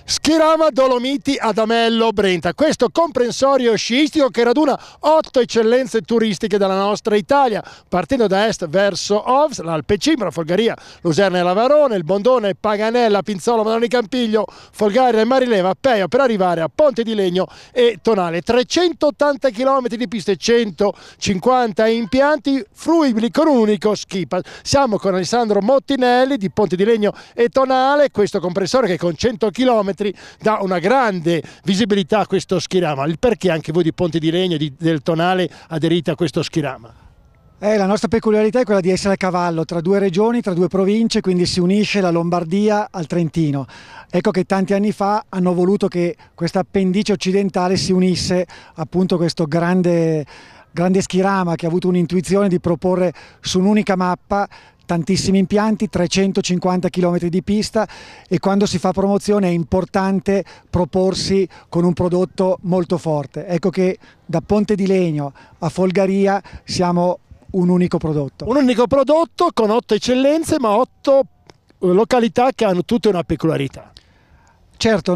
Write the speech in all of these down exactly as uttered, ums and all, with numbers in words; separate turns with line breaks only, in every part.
Schirama Dolomiti ad Amello Brenta, questo comprensorio sciistico che raduna otto eccellenze turistiche della nostra Italia, partendo da est verso ovest, l'Alpe Cimbra, Folgaria, Luserna e Lavarone, il Bondone, Paganella, Pinzolo, Madonna di Campiglio, Folgaria e Marileva, Peio, per arrivare a Ponte di Legno e Tonale. trecentottanta chilometri di piste, centocinquanta impianti fruibili con un unico ski pass. Siamo con Alessandro Mottinelli di Ponte di Legno e Tonale, questo comprensore che con cento chilometri dà una grande visibilità a questo schirama. Il perché anche voi di Ponte di Legno e di, del Tonale aderite a questo schirama?
Eh, la nostra peculiarità è quella di essere a cavallo tra due regioni, tra due province, quindi si unisce la Lombardia al Trentino. Ecco che tanti anni fa hanno voluto che questa appendice occidentale si unisse appunto a questo grande, grande schirama che ha avuto un'intuizione di proporre su un'unica mappa tantissimi impianti, trecentocinquanta chilometri di pista, e quando si fa promozione è importante proporsi con un prodotto molto forte. Ecco che da Ponte di Legno a Folgaria siamo un unico prodotto.
Un unico prodotto con otto eccellenze, ma otto località che hanno tutte una peculiarità.
Certo,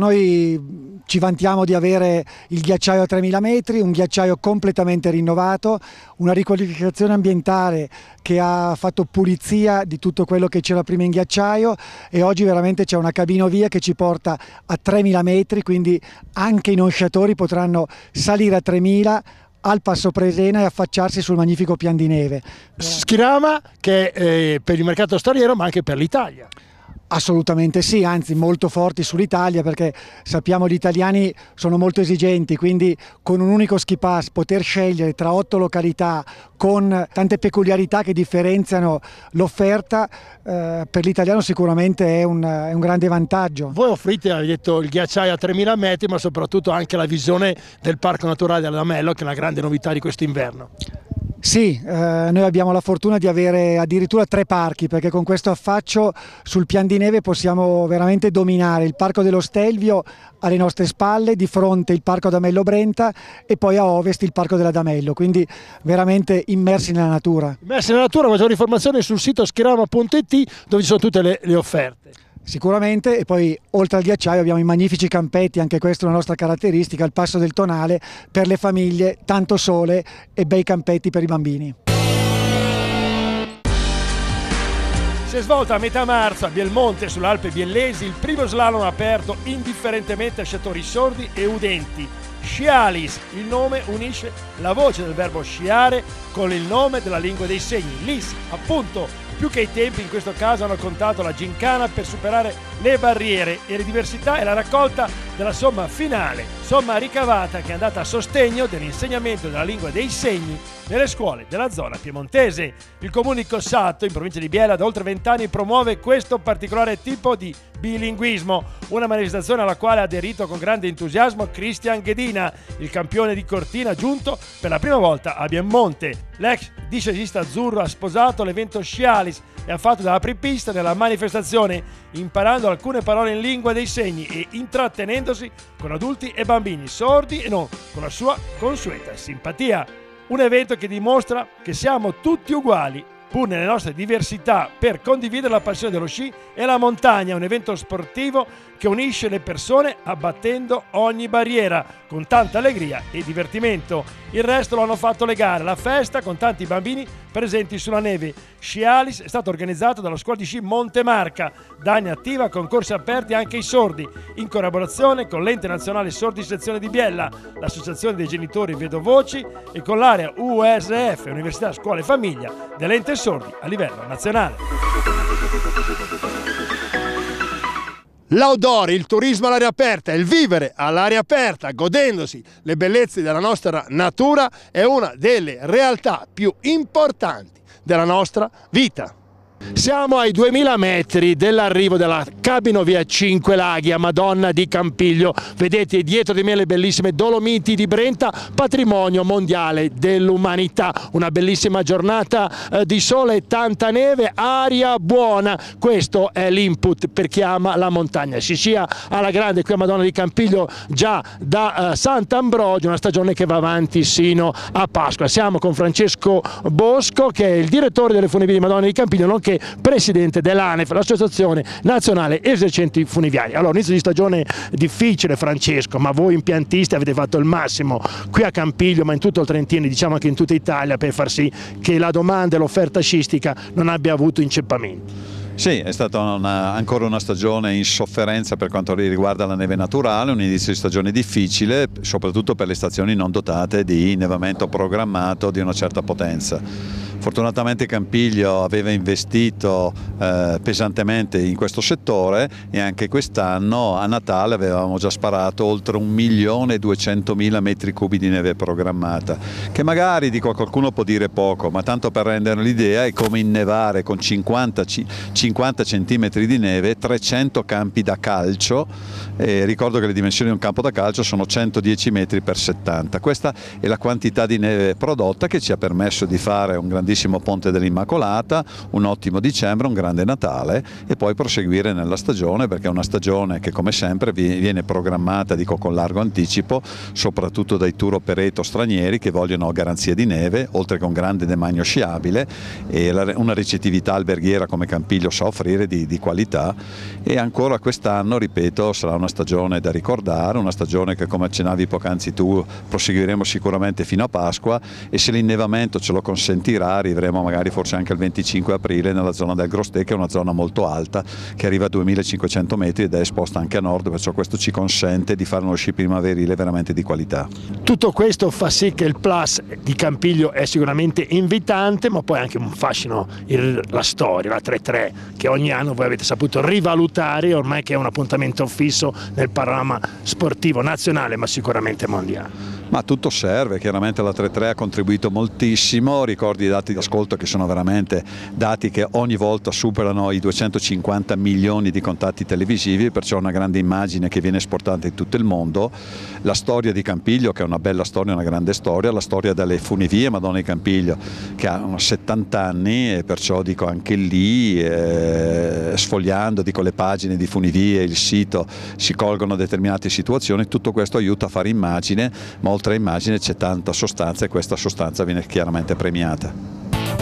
noi ci vantiamo di avere il ghiacciaio a tremila metri, un ghiacciaio completamente rinnovato, una riqualificazione ambientale che ha fatto pulizia di tutto quello che c'era prima in ghiacciaio, e oggi veramente c'è una cabinovia che ci porta a tremila metri, quindi anche i non sciatori potranno salire a tremila al Passo Presena e affacciarsi sul magnifico pian di neve.
Schirama che è eh, per il mercato straniero ma anche per l'Italia.
Assolutamente sì, anzi molto forti sull'Italia, perché sappiamo gli italiani sono molto esigenti, quindi con un unico ski pass poter scegliere tra otto località con tante peculiarità che differenziano l'offerta, eh, per l'italiano sicuramente è un, è un grande vantaggio.
Voi offrite, avete detto, il ghiacciaio a tremila metri, ma soprattutto anche la visione del Parco Naturale dell'Amello, che è una grande novità di quest'inverno.
Sì, eh, noi abbiamo la fortuna di avere addirittura tre parchi, perché con questo affaccio sul pian di neve possiamo veramente dominare il Parco dello Stelvio alle nostre spalle, di fronte il Parco D'Amello Brenta e poi a ovest il Parco della D'Amello, quindi veramente immersi nella natura.
Immersi nella natura, maggiori informazioni sul sito schirama punto it dove ci sono tutte le, le offerte.
Sicuramente, e poi oltre al ghiacciaio abbiamo i magnifici campetti, anche questa è una nostra caratteristica, il Passo del Tonale per le famiglie, tanto sole e bei campetti per i bambini.
Si è svolta a metà marzo a Bielmonte sull'Alpe Biellesi il primo slalom aperto indifferentemente a sciatori sordi e udenti. Scialis, il nome unisce la voce del verbo sciare con il nome della lingua dei segni, l'Is, appunto. Più che i tempi in questo caso hanno contato la gincana per superare le barriere e le diversità e la raccolta della somma finale, somma ricavata che è andata a sostegno dell'insegnamento della lingua dei segni nelle scuole della zona piemontese. Il comune di Cossato, in provincia di Biella, da oltre vent'anni promuove questo particolare tipo di bilinguismo, una manifestazione alla quale ha aderito con grande entusiasmo Cristian Ghedina, il campione di Cortina giunto per la prima volta a Bielmonte. L'ex discesista azzurro ha sposato l'evento Scialis e ha fatto da apripista nella manifestazione, imparando alcune parole in lingua dei segni e intrattenendosi con adulti e bambini sordi e non, con la sua consueta simpatia. Un evento che dimostra che siamo tutti uguali, pur nelle nostre diversità, per condividere la passione dello sci e la montagna, un evento sportivo che unisce le persone abbattendo ogni barriera, con tanta allegria e divertimento. Il resto lo hanno fatto le gare, la festa con tanti bambini presenti sulla neve. Scialis è stato organizzato dalla scuola di sci Montemarca, da anni attiva, con corsi aperti anche ai sordi, in collaborazione con l'Ente Nazionale Sordi Sezione di Biella, l'Associazione dei Genitori Vedovoci e con l'area U S F, Università Scuola e Famiglia, dell'Ente Sordi a livello nazionale. L'outdoor, il turismo all'aria aperta, il vivere all'aria aperta, godendosi le bellezze della nostra natura, è una delle realtà più importanti della nostra vita. Siamo ai duemila metri dell'arrivo della cabinovia Cinque Laghi a Madonna di Campiglio. Vedete dietro di me le bellissime Dolomiti di Brenta, patrimonio mondiale dell'umanità. Una bellissima giornata eh, di sole e tanta neve, aria buona. Questo è l'input per chi ama la montagna. Si scia alla grande qui a Madonna di Campiglio già da eh, Sant'Ambrogio, una stagione che va avanti sino a Pasqua. Siamo con Francesco Bosco, che è il direttore delle funivie di Madonna di Campiglio, nonché anche presidente dell'ANEF, l'Associazione Nazionale Esercenti Funiviari. Allora, inizio di stagione difficile, Francesco, ma voi impiantisti avete fatto il massimo qui a Campiglio, ma in tutto il Trentino, diciamo anche in tutta Italia, per far sì che la domanda e l'offerta sciistica non abbia avuto inceppamenti.
Sì, è stata una, ancora una stagione in sofferenza per quanto riguarda la neve naturale, un inizio di stagione difficile, soprattutto per le stazioni non dotate di innevamento programmato di una certa potenza. Fortunatamente Campiglio aveva investito eh, pesantemente in questo settore e anche quest'anno a Natale avevamo già sparato oltre un milione e duecentomila metri cubi di neve programmata, che magari, dico, qualcuno può dire poco, ma tanto per rendere l'idea è come innevare con cinquanta centimetri di neve trecento campi da calcio, e ricordo che le dimensioni di un campo da calcio sono centodieci metri per settanta. Questa è la quantità di neve prodotta che ci ha permesso di fare un grandissimo ponte dell'Immacolata, un ottimo dicembre, un grande Natale e poi proseguire nella stagione, perché è una stagione che come sempre viene programmata, dico, con largo anticipo, soprattutto dai tour operator stranieri che vogliono garanzie di neve, oltre che un grande demanio sciabile e una ricettività alberghiera come Campiglio sa offrire di, di qualità. E ancora quest'anno, ripeto, sarà una stagione da ricordare, una stagione che, come accennavi poc'anzi tu, proseguiremo sicuramente fino a Pasqua, e se l'innevamento ce lo consentirà arriveremo magari forse anche il venticinque aprile nella zona del Grosté, che è una zona molto alta che arriva a duemilacinquecento metri ed è esposta anche a nord, perciò questo ci consente di fare uno sci primaverile veramente di qualità.
Tutto questo fa sì che il plus di Campiglio è sicuramente invitante, ma poi anche un fascino il, la storia, la tre tre, che ogni anno voi avete saputo rivalutare, ormai che è un appuntamento fisso nel panorama sportivo nazionale ma sicuramente mondiale.
Ma tutto serve, chiaramente la tre tre ha contribuito moltissimo, ricordi i dati di ascolto che sono veramente dati che ogni volta superano i duecentocinquanta milioni di contatti televisivi, perciò una grande immagine che viene esportata in tutto il mondo. La storia di Campiglio, che è una bella storia, una grande storia, la storia delle funivie Madonna di Campiglio, che hanno settanta anni, e perciò dico anche lì, eh, sfogliando dico, le pagine di funivie, il sito, si colgono determinate situazioni, tutto questo aiuta a fare immagine, ma oltre a immagine c'è tanta sostanza e questa sostanza viene chiaramente premiata.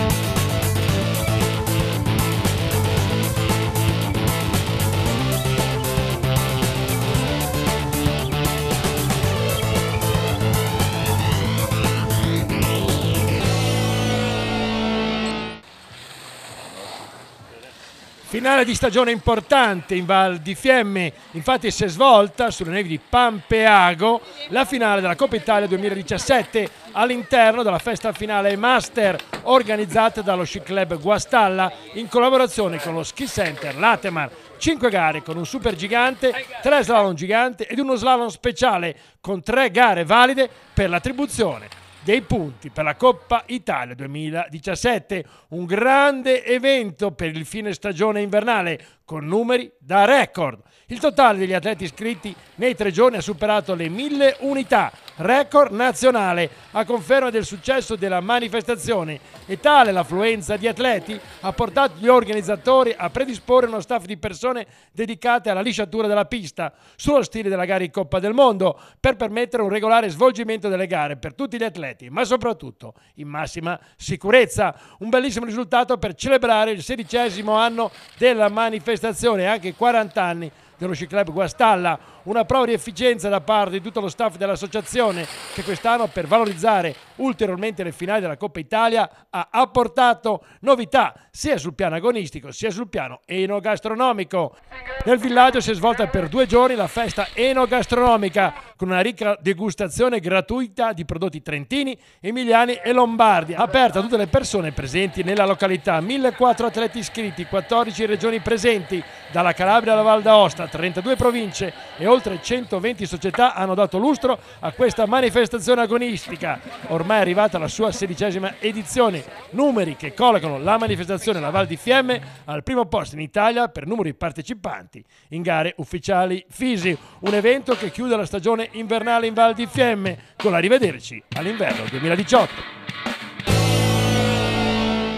Finale di stagione importante in Val di Fiemme, infatti si è svolta sulle nevi di Pampeago la finale della Coppa Italia duemiladiciassette all'interno della festa finale Master organizzata dallo Sci Club Guastalla in collaborazione con lo Ski Center Latemar. Cinque gare con un super gigante, tre slalom gigante ed uno slalom speciale con tre gare valide per l'attribuzione dei punti per la Coppa Italia duemiladiciassette, un grande evento per il fine stagione invernale con numeri da record. Il totale degli atleti iscritti nei tre giorni ha superato le mille unità, record nazionale, a conferma del successo della manifestazione, e tale l'affluenza di atleti ha portato gli organizzatori a predisporre uno staff di persone dedicate alla lisciatura della pista, sullo stile della gara in Coppa del Mondo, per permettere un regolare svolgimento delle gare per tutti gli atleti, ma soprattutto in massima sicurezza. Un bellissimo risultato per celebrare il sedicesimo anno della manifestazione e anche quaranta anni dello Sci Club Guastalla, una prova di efficienza da parte di tutto lo staff dell'associazione che quest'anno, per valorizzare ulteriormente le finali della Coppa Italia, ha apportato novità sia sul piano agonistico sia sul piano enogastronomico. Nel villaggio si è svolta per due giorni la festa enogastronomica con una ricca degustazione gratuita di prodotti trentini, emiliani e lombardi, aperta a tutte le persone presenti nella località. millequattrocento atleti iscritti, quattordici regioni presenti, dalla Calabria alla Val d'Aosta, trentadue province e oltre centoventi società hanno dato lustro a questa manifestazione agonistica, ormai arrivata alla sua sedicesima edizione, numeri che collocano la manifestazione alla Val di Fiemme al primo posto in Italia per numero di partecipanti in gare ufficiali fisi, un evento che chiude la stagione invernale in Val di Fiemme con l'arrivederci all'inverno duemiladiciotto.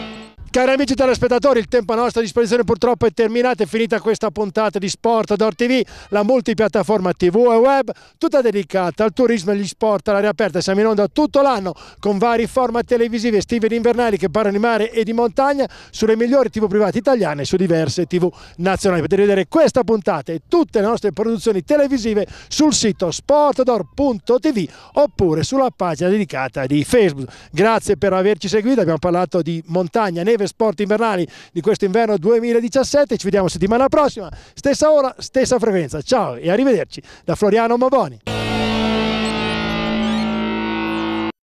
Cari amici telespettatori, il tempo a nostra disposizione purtroppo è terminato, è finita questa puntata di Sportador ti vu, la multipiattaforma tivù e web, tutta dedicata al turismo e agli sport all'aria aperta. Siamo in onda tutto l'anno con vari format televisivi estivi ed invernali che parlano di mare e di montagna sulle migliori tivù private italiane e su diverse tivù nazionali. Potete vedere questa puntata e tutte le nostre produzioni televisive sul sito sportador punto ti vu oppure sulla pagina dedicata di Facebook. Grazie per averci seguito, abbiamo parlato di montagna, neve, sport invernali di questo inverno duemiladiciassette. Ci vediamo settimana prossima, stessa ora, stessa frequenza. Ciao e arrivederci da Floriano Mavoni.